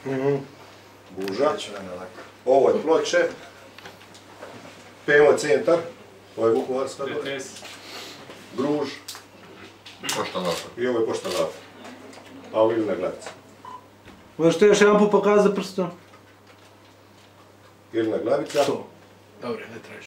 Buža. Ovo je Ploče. PMO centar. Ovo je Vukovarska. Gruž. Pošta Lapa. I ovo je Pošta Lapa. A ovo Ilina Glavica. Možete još jedan put pokazati prstom? Ilina Glavica. To. Dobro, ne tražiš.